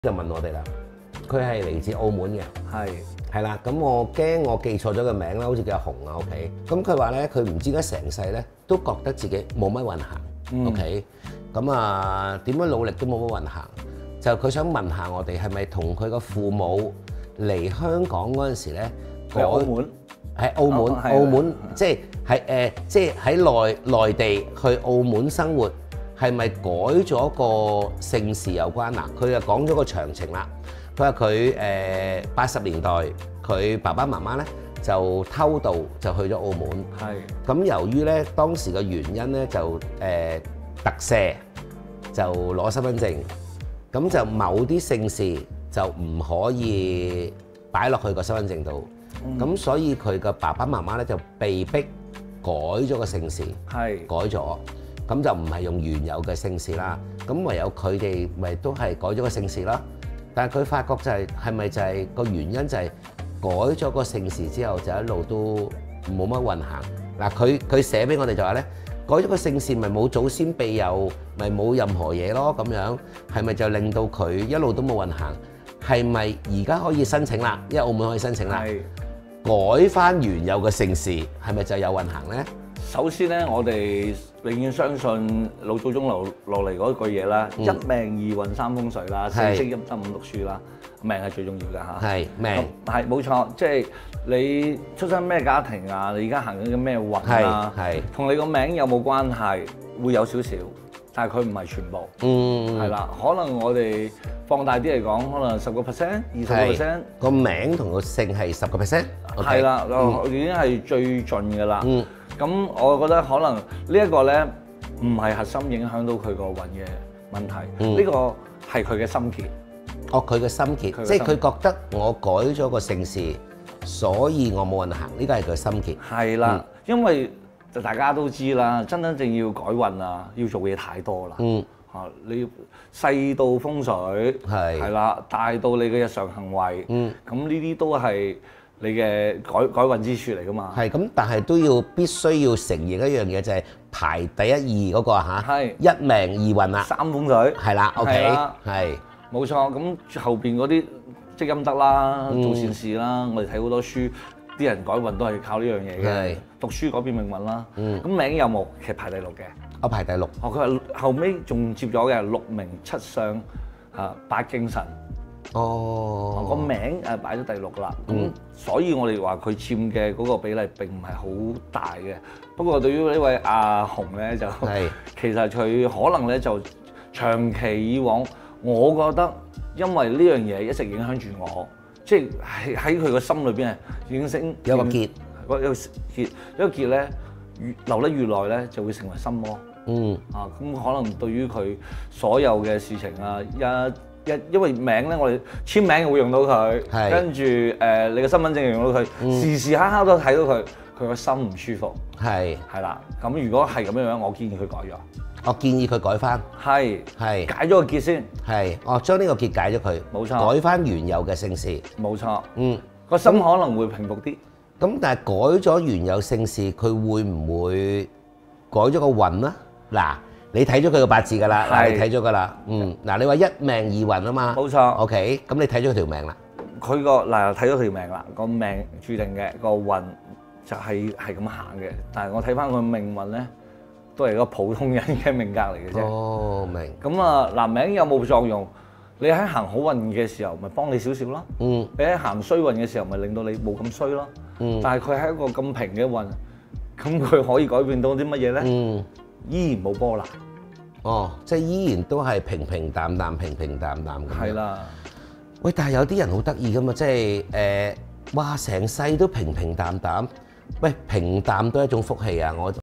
就問我哋啦，佢係嚟自澳門嘅，係啦，咁我驚我記錯咗個名啦，好似叫阿紅啊，OK，咁佢話咧佢唔知點解成世咧都覺得自己冇乜運行，OK，咁啊點樣努力都冇乜運行，就佢想問下我哋係咪同佢個父母嚟香港嗰陣時咧， 喺澳門， 喺澳門即係喺內地去澳門生活。係咪改咗個姓氏有關嗱？佢就講咗個詳情啦。佢話佢80年代佢爸爸媽媽咧就偷渡就去咗澳門。係。咁由於咧當時嘅原因咧就特赦就攞身份證，咁就某啲姓氏就唔可以擺落去個身份證度。咁所以佢嘅爸爸媽媽咧就被逼改咗個姓氏。係。改咗。咁就唔係用原有嘅姓氏啦，咁唯有佢哋咪都係改咗個姓氏啦。但係佢發覺就係咪就係個原因就係改咗個姓氏之後就一路都冇乜運行。嗱，佢寫俾我哋就話咧，改咗個姓氏咪冇祖先庇佑，咪冇任何嘢咯咁樣，係咪就令到佢一路都冇運行？係咪而家可以申請啦？因為澳門可以申請啦，改翻原有嘅姓氏係咪就有運行咧？ 首先咧，我哋永遠相信老祖宗落嚟嗰句嘢啦，一命二運三風水啦，四積陰德五讀書啦，命係最重要嘅嚇。係命係冇錯，即係你出身咩家庭啊，你而家行緊嘅咩運啊，同你個名有冇關係？會有少少，但係佢唔係全部。係啦，可能我哋放大啲嚟講，可能10%、20%。 個名同個姓係10%。 係啦，已經係最盡㗎啦。咁我覺得可能呢一個咧唔係核心影響到佢個運嘅問題，呢個係佢嘅心結。 哦，佢嘅心結，即係佢覺得我改咗個姓氏，所以我冇運行，呢個係佢心結。係啦，因為就大家都知啦，真正要改運啊，要做嘢太多啦。你要細到風水，係啦，大到你嘅日常行為，咁呢啲都係你嘅改運之處嚟噶嘛？係咁，但係都必須要承認一樣嘢，就係排第一二嗰個嚇，係一命二運啦，三風水係啦 ，OK， 係冇錯。咁後邊嗰啲積陰德啦，做善事啦，我哋睇好多書，啲人改運都係靠呢樣嘢嘅，讀書改變命運啦。咁名有冇？其實排第6嘅，我排第6。佢話後尾仲接咗嘅6名7相8經神。哦，個名擺咗第6啦，咁所以我哋話佢佔嘅嗰個比例並唔係好大嘅。不過對於呢位阿紅咧，就其實佢可能咧就長期以往，我覺得因為呢樣嘢一直影響住我，即係喺佢個心裏邊係已經有個結，一個結咧留得越耐咧就會成為心魔。咁可能對於佢所有嘅事情啊因為名咧，我哋簽名又會用到佢，跟住你嘅身份證又用到佢，時時刻刻都睇到佢個心唔舒服。係啦，咁如果係咁樣，我建議佢改咗。我建議佢改翻。係解咗個結先。將呢個結解咗佢。冇錯。改翻原有嘅姓氏。冇錯。個心可能會平復啲。咁但係改咗原有姓氏，佢會唔會改咗個運啊？嗱。你睇咗佢個八字㗎啦，你睇咗㗎啦，嗱你話一命二運啊嘛，冇錯 ，OK，咁你睇咗佢條命啦，佢個睇咗佢條命啦，個命注定嘅個運就係咁行嘅，但係我睇翻佢命運咧，都係個普通人嘅命格嚟嘅啫。哦，明。咁名有冇作用？你喺行好運嘅時候，咪幫你少少咯。你喺行衰運嘅時候，咪令到你冇咁衰咯。但係佢係一個咁平嘅運，咁佢可以改變到啲乜嘢咧？依然冇波瀾，即係依然都係平平淡淡咁。係啦，喂，但係有啲人好得意噶嘛，即係哇，成世都平平淡淡。喂，平淡都係一種福氣啊！